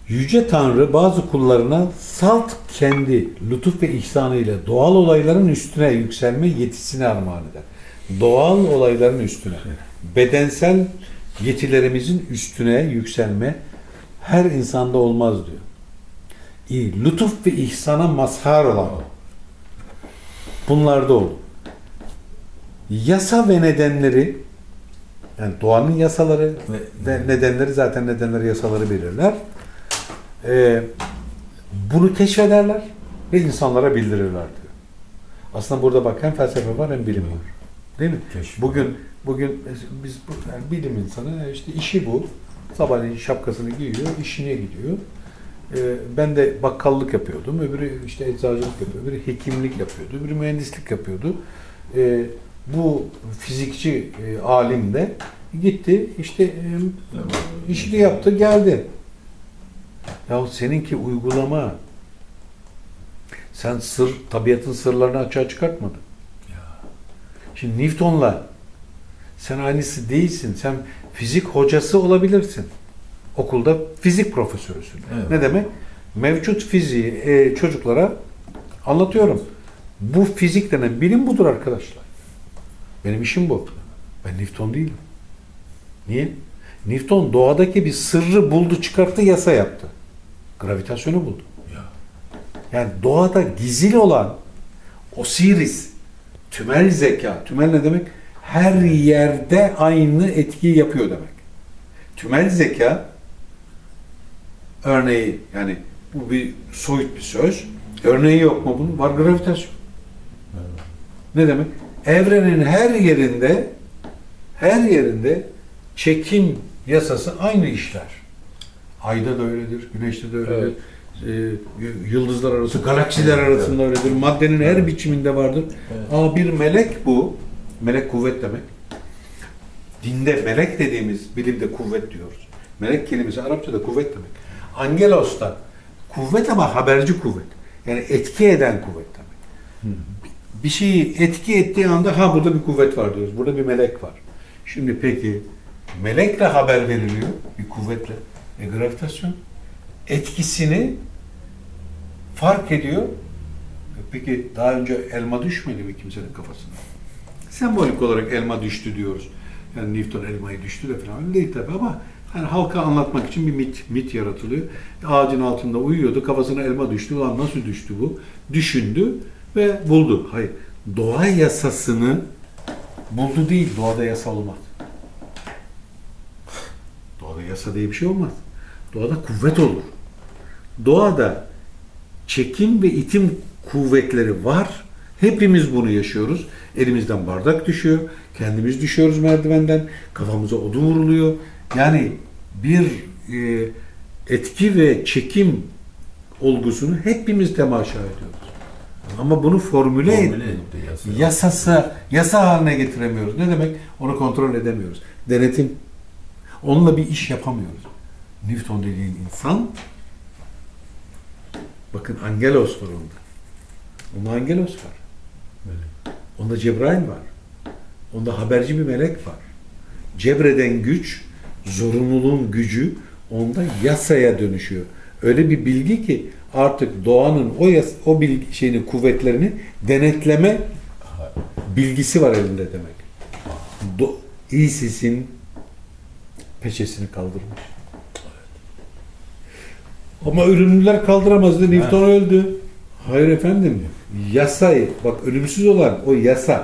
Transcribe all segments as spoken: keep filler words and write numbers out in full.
Yüce Tanrı bazı kullarına salt kendi lütuf ve ihsanıyla doğal olayların üstüne yükselme yetisini armağan eder. Doğal olayların üstüne, bedensel yetilerimizin üstüne yükselme her insanda olmaz diyor. İyi, lütuf ve ihsana mazhar olan bunlarda olur. Yasa ve nedenleri, yani doğanın yasaları ve, ve nedenleri, zaten nedenleri yasaları belirler. Ee, bunu keşfederler ve insanlara bildirirler diyor. Aslında burada bak hem felsefe var hem bilim var. Değil mi? Keşif. Bugün bugün biz yani bilim insanı işte işi bu. Sabahleyin şapkasını giyiyor, işine gidiyor. Ee, ben de bakkallık yapıyordum. Öbürü işte eczacılık yapıyordu. Öbürü hekimlik yapıyordu. Öbürü mühendislik yapıyordu. Ee, bu fizikçi e, alim de gitti işte e, işini yaptı geldi. Ya seninki uygulama. Sen sır, tabiatın sırlarını açığa çıkartmadın. Ya. Şimdi Newton'la sen aynısı değilsin. Sen fizik hocası olabilirsin. Okulda fizik profesörüsün. Evet. Ne demek? Mevcut fiziği e, çocuklara anlatıyorum. Bu fizik denen bilim budur arkadaşlar. Benim işim bu. Ben Newton değilim. Niye? Newton doğadaki bir sırrı buldu, çıkarttı, yasa yaptı. Gravitasyonu buldu. Ya. Yani doğada gizli olan Osiris, tümel zeka, tümel ne demek? Her yerde aynı etkiyi yapıyor demek. Tümel zeka örneği, yani bu bir soyut bir söz. Örneği yok mu bunun? Var, gravitasyon. Evet. Ne demek? Evrenin her yerinde her yerinde çekim yasası aynı işler. Ayda da öyledir, güneşte de öyledir. Evet. Ee, yıldızlar arası, galaksiler arasında evet. öyledir. Maddenin her biçiminde vardır. Evet. Aa, bir melek bu. Melek kuvvet demek. Dinde melek dediğimiz bilimde kuvvet diyoruz. Melek kelimesi Arapçada kuvvet demek. Angelos da kuvvet ama haberci kuvvet. Yani etki eden kuvvet demek. Hı. Bir şeyi etki ettiği anda ha burada bir kuvvet var diyoruz. Burada bir melek var. Şimdi peki melekle haber veriliyor bir kuvvetle. E, gravitasyon etkisini fark ediyor. E, peki daha önce elma düşmedi mi kimsenin kafasına? Sembolik olarak elma düştü diyoruz. Yani Newton elmayı düştü de falan değil tabi ama yani halka anlatmak için bir mit, mit yaratılıyor. Ağacın altında uyuyordu, kafasına elma düştü. Ulan nasıl düştü bu? Düşündü ve buldu. Hayır. Doğa yasasını buldu değil. Doğada yasa olmaz. Doğada yasa diye bir şey olmaz. Doğada kuvvet olur. Doğada çekim ve itim kuvvetleri var. Hepimiz bunu yaşıyoruz. Elimizden bardak düşüyor. Kendimiz düşüyoruz merdivenden. Kafamıza odun vuruluyor. Yani bir e, etki ve çekim olgusunu hepimiz temaşa ediyoruz. Ama bunu formüle, formüle et, yasa. yasası, yasa haline getiremiyoruz. Ne demek? Onu kontrol edemiyoruz. Denetim. Onunla bir iş yapamıyoruz. Newton dediğin insan, bakın Angelos var onda. Onda Angelos var. Melek. Onda Cebrail var. Onda haberci bir melek var. Cebreden güç, zorunluluğun gücü onda yasaya dönüşüyor. Öyle bir bilgi ki artık doğanın o yas o bilgi şeyini, kuvvetlerini denetleme bilgisi var elinde demek. Do İsis'in peçesini kaldırmış. Ama ölümlüler kaldıramazdı. Newton öldü. Hayır efendim. Yasayı, bak ölümsüz olan o yasa.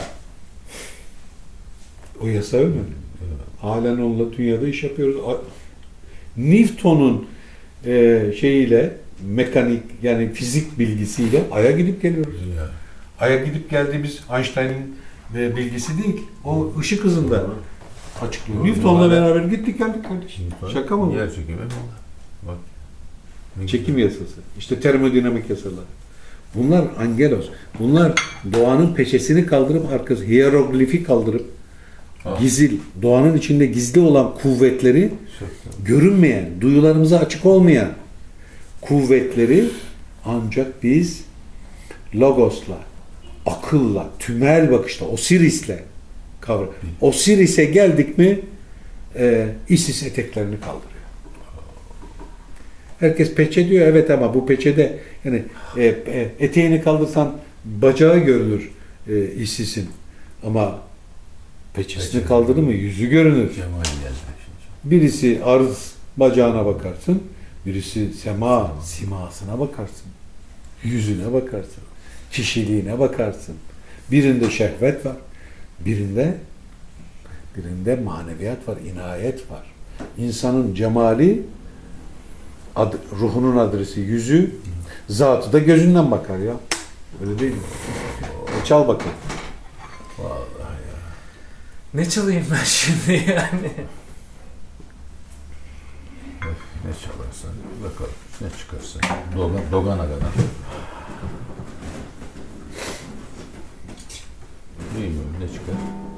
O yasa ölmedi. Halen onunla dünyada iş yapıyoruz. Newton'un e, şeyiyle, mekanik yani fizik bilgisiyle Ay'a gidip geliyoruz. Ya. Ay'a gidip geldiğimiz Einstein'ın e, bilgisi değil. O ışık hızında açıklıyor. Newton'la beraber gittik geldik kardeşim. Şaka mı bu? Yer çekimi. Bak. Çekim yasası. İşte termodinamik yasalar. Bunlar angelos. Bunlar doğanın peçesini kaldırıp arkası hieroglifi kaldırıp ha. gizil, doğanın içinde gizli olan kuvvetleri görünmeyen, duyularımıza açık olmayan kuvvetleri ancak biz logosla, akılla, tümel bakışla, Osiris'le kavra. Osiris'e geldik mi e, Isis eteklerini kaldırıyor. Herkes peçe diyor. Evet ama bu peçede yani e, e, eteğini kaldırsan bacağı görülür e, işsizin. Ama peçesini Peçe. kaldırır mı yüzü görünür. Cemal geldi. Birisi arz bacağına bakarsın. Birisi sema simasına bakarsın. Yüzüne bakarsın. Kişiliğine bakarsın. Birinde şehvet var. Birinde birinde maneviyat var, inayet var. İnsanın cemali ad, ruhunun adresi yüzü, zatı da gözünden bakar ya. Öyle değil mi? E, çal bakalım. Vallahi ya. Ne çalayım ben şimdi yani? Ne çalarsan bakalım ne çıkarsa. Dogan, Dogan'a kadar. Bilmiyorum ne çıkar.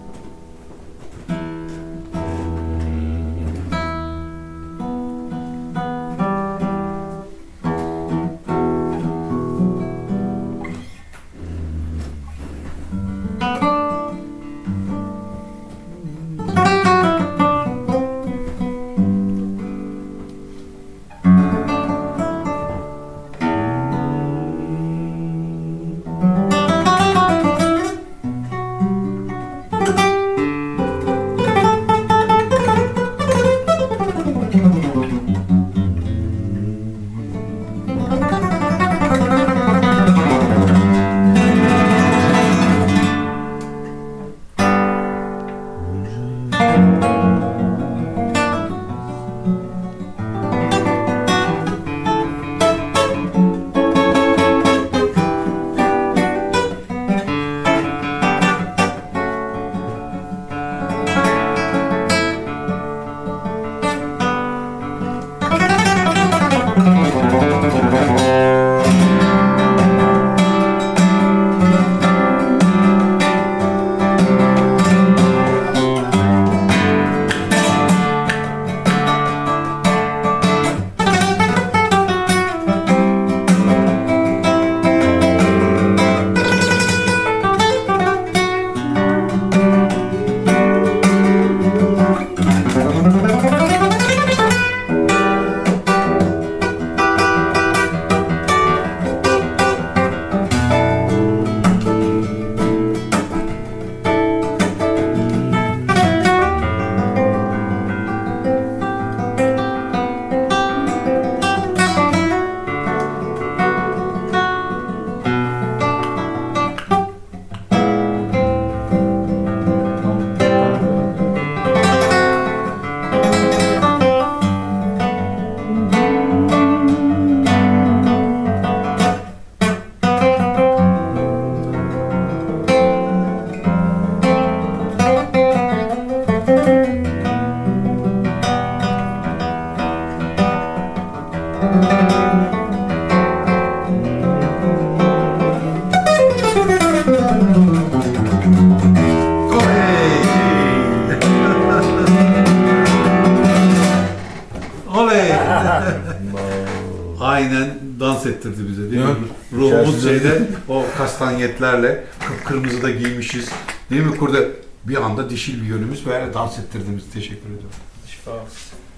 Aynen dans ettirdi bize değil Yok. mi? Ruhumuz İçerisinde- şeyde o kastanyetlerle kıpkırmızı da giymişiz. Değil mi? Burada bir anda dişil bir yönümüz böyle dans ettirdiğimiz teşekkür ediyorum. Şifa olsun.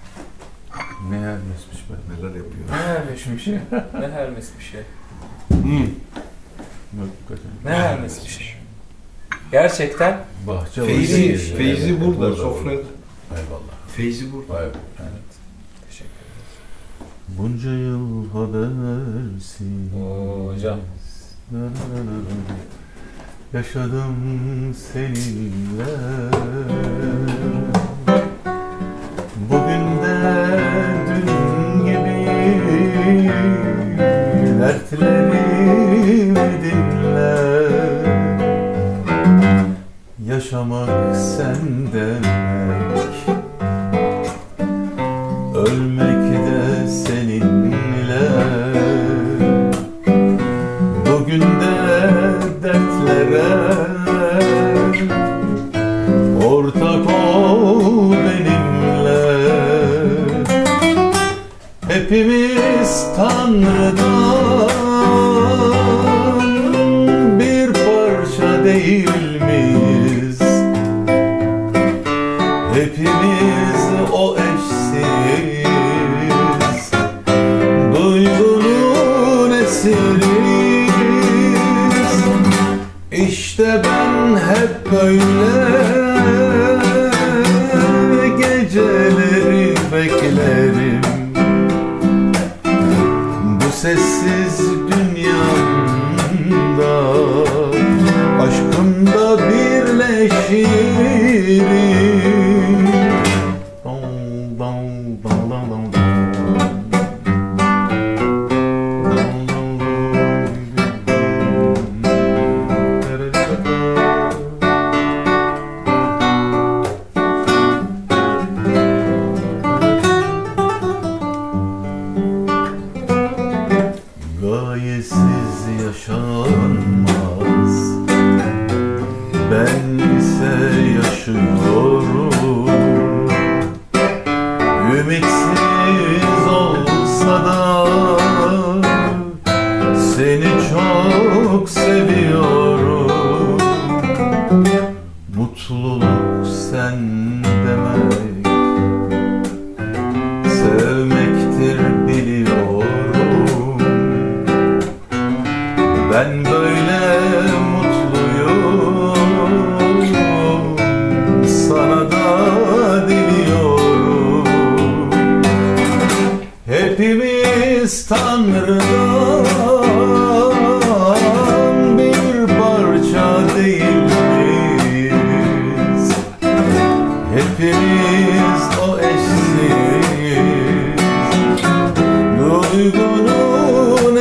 Ne yerleşmiş be. Neler yapıyor. Ne hermes bir şey. Ne hermes bir şey. Hmm. Hakikaten. Ne hermes bir şey. Gerçekten Bahçe Feyzi, orası. Feyzi Evet, burada, sofrada. Eyvallah. Feyzi burada. Vay be. Evet. teşekkür ederim. Bunca yıl habersiz. Oo, hocam. Na, na, na, na, na. Yaşadım seninle. Bugün de dün gibi dertlerimi dinle. Yaşamak senden demek, ölmek de seninle. Bugün de dertlere ortak ol benimle. Hepimiz Tanrı'dan bir parça değil miyiz? Hepimiz o eşsiz sessiz dünyamda aşkımda birleşirim. Dong, dong, dong, dong, dong. Gayesiz yaşanmaz, ben ise yaşıyorum. Ümitsiz olsa da seni çok seviyorum. Mutluluk sen demek, sevmektir biliyorum. Ben böyle mutluyum, sana da diliyorum. Hepimiz Tanrı'dan bir parça değil miyiz? Hepimiz o eşsiz duygunun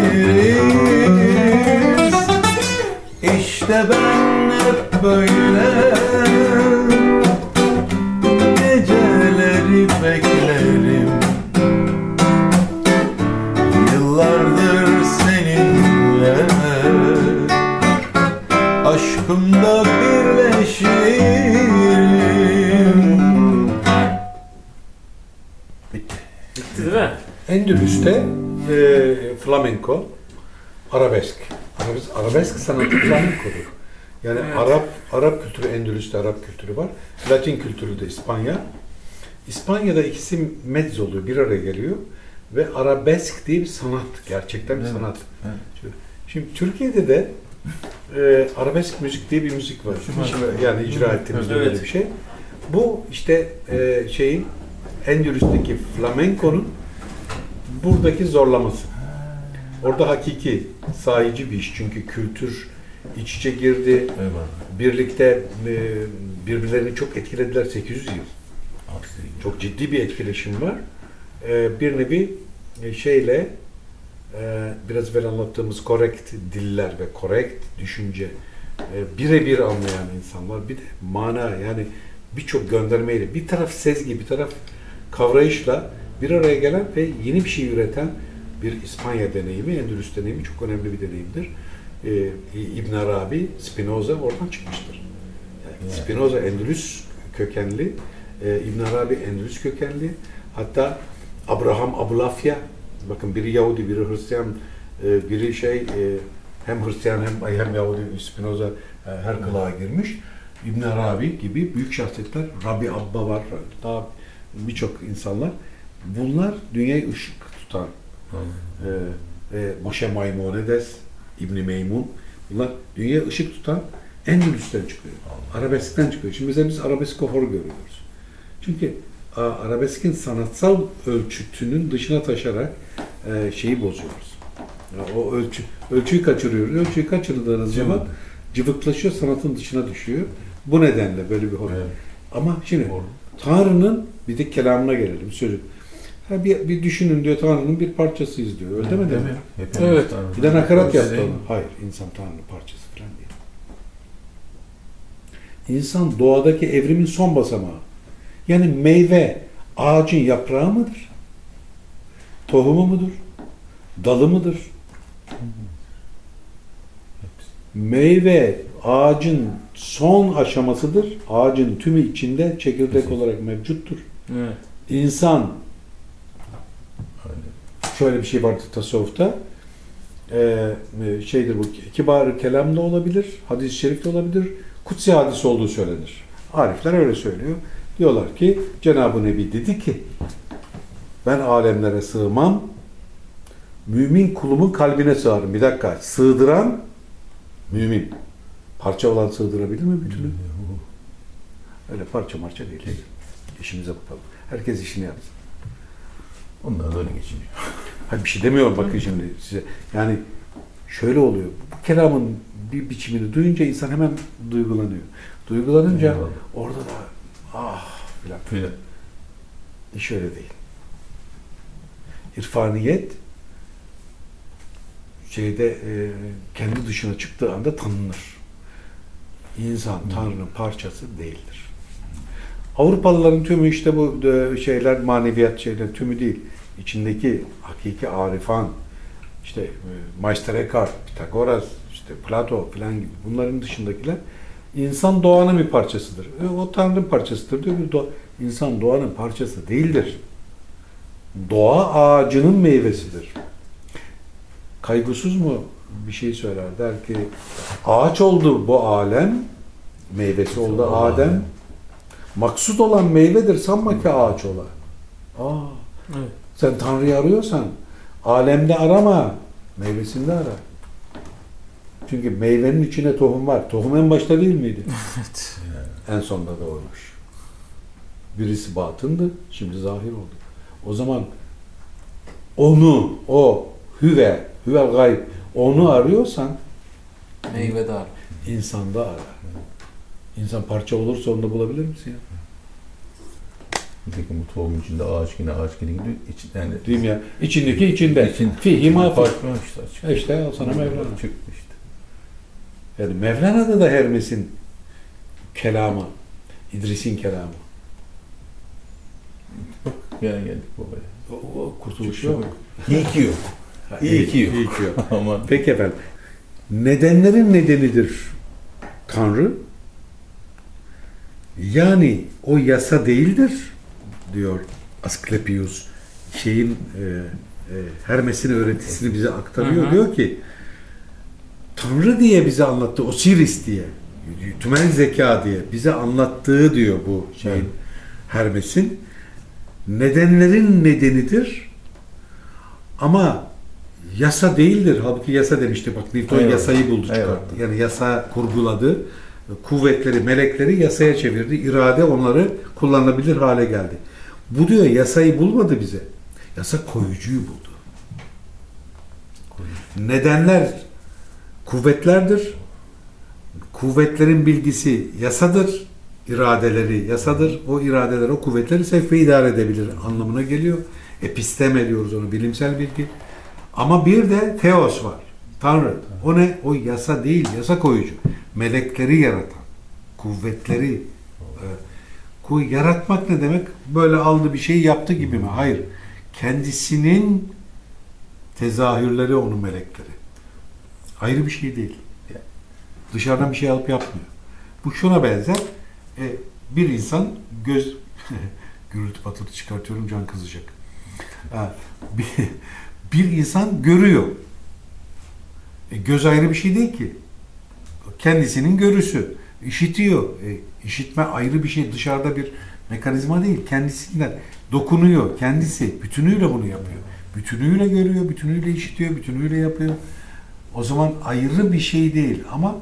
esiriyiz. İşte ben hep böyle geceleri beklerim. Yıllardır seninle aşkımda birleşirim. Bitti. Bitti değil mi? Endülüs'te e, flamenko, arabesk. Arabesk, arabesk sanatı flamenkodur. Yani Evet. Arap Arap kültürü, Endülüs'te Arap kültürü var. Latin kültürü de İspanya. İspanya'da ikisi mezzo oluyor, bir araya geliyor. Ve arabesk diye bir sanat, gerçekten bir Evet, sanat. evet. Şimdi Türkiye'de de e, arabesk müzik diye bir müzik var. Hiç- yani icra ettiğimizde Evet. böyle bir şey. Bu işte e, şeyin Endülüs'teki flamenkonun buradaki zorlaması. Orada hakiki, sahici bir iş. Çünkü kültür iç içe girdi. Eyvallah. Birlikte e, birbirlerini çok etkilediler sekiz yüz yıl. Aferin. Çok ciddi bir etkileşim var. E, bir nevi e, şeyle e, biraz evvel anlattığımız korrekt diller ve korrekt düşünce e, birebir anlayan insanlar. Bir de mana, yani birçok göndermeyle, bir taraf sezgi, bir taraf kavrayışla bir araya gelen ve yeni bir şey üreten bir İspanya deneyimi, Endülüs deneyimi çok önemli bir deneyimdir. Ee, İbn Arabi, Spinoza oradan çıkmıştır. Yani Spinoza Endülüs kökenli, e, İbn Arabi Endülüs kökenli. Hatta Abraham Abulafya, bakın biri Yahudi, biri Hristiyan, e, biri şey e, hem Hristiyan hem hem Yahudi, Spinoza e, her kılığa girmiş. İbn Arabi gibi büyük şahsiyetler, Rabbi Abba var, daha birçok insanlar. Bunlar dünyayı ışık tutan, e, e, Moshe Maimonides, İbn Meymun, bunlar dünyaya ışık tutan Endülüs'ten çıkıyor. Arabeskten çıkıyor. Şimdi mesela biz arabesk hor görüyoruz. Çünkü a, arabeskin sanatsal ölçütünün dışına taşarak e, şeyi bozuyoruz. Yani o ölçü, ölçüyü kaçırıyoruz. Ölçüyü kaçırdığınız zaman Evet. cıvıklaşıyor, sanatın dışına düşüyor. Bu nedenle böyle bir hor. Evet. Ama şimdi Doğru. Tanrı'nın bir de kelamına gelelim, sözü. Ha bir, bir düşünün diyor, Tanrı'nın bir parçasıyız diyor. Öyle demedi mi? Hepimiz Evet. Tanrı'nın Bir de nakarat yaptı parçası. ona. Hayır, insan Tanrı'nın parçası falan değil. İnsan doğadaki evrimin son basamağı. Yani meyve ağacın yaprağı mıdır? Tohumu mudur? Dalı mıdır? Meyve ağacın son aşamasıdır. Ağacın tümü içinde çekirdek olarak mevcuttur. Evet. İnsan, Öyle. şöyle bir şey vardır tasavvufta, ee, şeydir bu, kibar kelam da olabilir, hadis-i şerif de olabilir, kutsi hadis olduğu söylenir. Arifler öyle söylüyor. Diyorlar ki Cenab-ı Nebi dedi ki, ben alemlere sığmam, mümin kulumun kalbine sığarım. Bir dakika, sığdıran mümin. Parça olan sığdırabilir mi bütünü? Öyle parça marça değil. İşimize bakalım. Herkes işini yapsın. Onlar da öyle geçiniyor. Ha, bir şey demiyorum bakın şimdi size. Yani şöyle oluyor. Bu kelamın bir biçimini duyunca insan hemen duygulanıyor. Duygulanınca Eyvallah. orada da ah filan. Filan. İş öyle değil. İrfaniyet şeyde e, kendi dışına çıktığı anda tanınır. İnsan Tanrı'nın parçası değildir. Avrupalıların tümü işte bu e, şeyler maneviyat şeyler tümü değil. İçindeki hakiki arifan işte e, Meister Eckhart, Pitagoras, işte Plato falan gibi bunların dışındakiler insan doğanın bir parçasıdır. E, o Tanrı'nın parçasıdır diyor. Doğa, insan doğanın parçası değildir. Doğa ağacının meyvesidir. Kaygısız mu bir şey söyler der ki ağaç oldu bu alem, meyvesi oldu Adem. Maksud olan meyvedir sanma ki ağaç ola. Aa, Evet. sen Tanrı'yı arıyorsan alemde arama, meyvesinde ara. Çünkü meyvenin içine tohum var. Tohum en başta değil miydi? Evet. En sonunda da oymuş. Birisi batındı, şimdi zahir oldu. O zaman onu, o hüve, hüvel gayb, onu arıyorsan Meyvedar. insanda ara. İnsan parça olursa onu da bulabilir misin ya? Peki bu tohumun içinde ağaç yine ağaç yine gidiyor. İç, yani Değil mi ya? İçindeki içinde. İçin, Fihi ma fi. farklı işte açık. E İşte al sana Mevlana. Çıktı işte. Yani Mevlana'da da Hermes'in kelamı, İdris'in kelamı. Yani geldik babaya. O, o kurtuluş Çok yok. İyi ki yok. Ha, İyi ki yok. İyi ki yok. Ama Peki efendim. Nedenlerin nedenidir Tanrı. Yani o yasa değildir diyor Asklepios. Şeyin e, e, Hermes'in öğretisini bize aktarıyor. Hı hı. Diyor ki Tanrı diye bize anlattı. Osiris diye. Tümel zeka diye bize anlattığı diyor bu şeyin Evet. Hermes'in. Nedenlerin nedenidir. Ama yasa değildir. Halbuki yasa demişti. Bak Newton Eyvallah. yasayı buldu çıkarttı. Eyvallah. Yani yasa kurguladı. Kuvvetleri, melekleri yasaya çevirdi. İrade onları kullanılabilir hale geldi. Bu diyor yasayı bulmadı bize. Yasa koyucuyu buldu. Nedenler kuvvetlerdir. Kuvvetlerin bilgisi yasadır. İradeleri yasadır. O iradeler, o kuvvetleri sevk ve idare edebilir anlamına geliyor. Episteme diyoruz onu, bilimsel bilgi. Ama bir de Theos var. Tanrı. O ne? O yasa değil, yasa koyucu. Melekleri yaratan, kuvvetleri e, yaratmak ne demek? Böyle aldı bir şey yaptı gibi mi? Hayır. Kendisinin tezahürleri onun melekleri. Ayrı bir şey değil. Dışarıdan bir şey alıp yapmıyor. Bu şuna benzer. E, bir insan göz gürültü patırtı çıkartıyorum, can kızacak. Ha, bir, bir insan görüyor. E, göz ayrı bir şey değil ki. Kendisinin görüsü. İşitiyor. E, işitme ayrı bir şey. Dışarıda bir mekanizma değil. Kendisinden dokunuyor. Kendisi bütünüyle bunu yapıyor. Bütünüyle görüyor, bütünüyle işitiyor, bütünüyle yapıyor. O zaman ayrı bir şey değil ama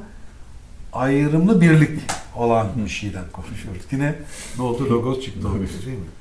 ayrımlı birlik olan bir şeyden konuşuyoruz. Yine ne oldu? Logos çıktı. Logos. Değil mi?